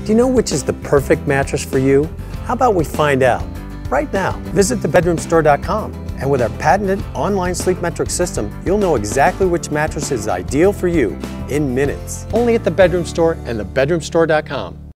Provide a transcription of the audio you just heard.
Do you know which is the perfect mattress for you? How about we find out right now? Visit thebedroomstore.com, and with our patented online sleep metric system, you'll know exactly which mattress is ideal for you in minutes. Only at The Bedroom Store and thebedroomstore.com.